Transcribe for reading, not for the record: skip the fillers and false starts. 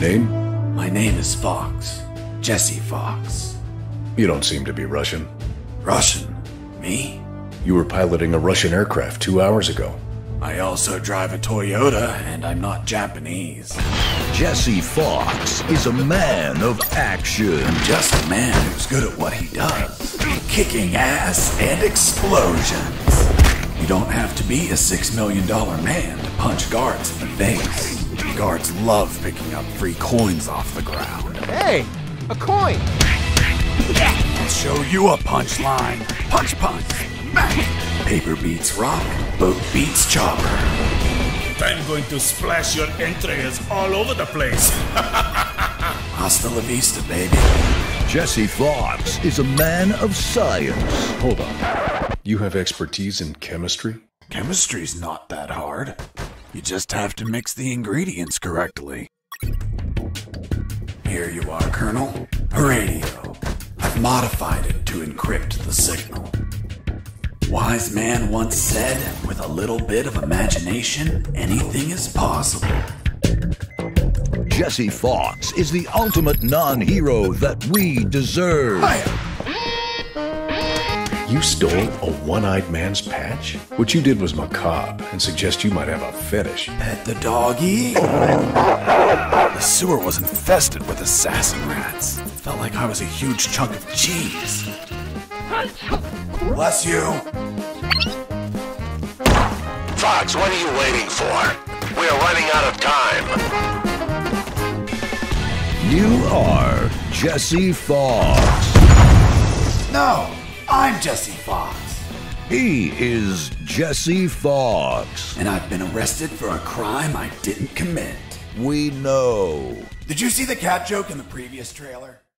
Name? My name is Fox. Jesse Fox. You don't seem to be Russian. Russian? Me? You were piloting a Russian aircraft 2 hours ago. I also drive a Toyota, and I'm not Japanese. Jesse Fox is a man of action. I'm just a man who's good at what he does. Kicking ass and explosions. You don't have to be a $6 million man to punch guards in the face. Guards love picking up free coins off the ground. Hey, a coin! I'll show you a punchline. Punch, punch, bang! Paper beats rock, boat beats chopper. I'm going to splash your entrails all over the place. Hasta la vista, baby. Jesse Fox is a man of science. Hold on. You have expertise in chemistry? Chemistry's not that hard. You just have to mix the ingredients correctly. Here you are, Colonel. A radio. I've modified it to encrypt the signal. Wise man once said, with a little bit of imagination, anything is possible. Jesse Fox is the ultimate non-hero that we deserve. You stole a one-eyed man's patch? What you did was macabre and suggest you might have a fetish. Pet the doggy. The sewer was infested with assassin rats. Felt like I was a huge chunk of cheese. Bless you. Fox, what are you waiting for? We are running out of time. You are Jesse Fox. No, I'm Jesse Fox. He is Jesse Fox. And I've been arrested for a crime I didn't commit. We know. Did you see the cat joke in the previous trailer?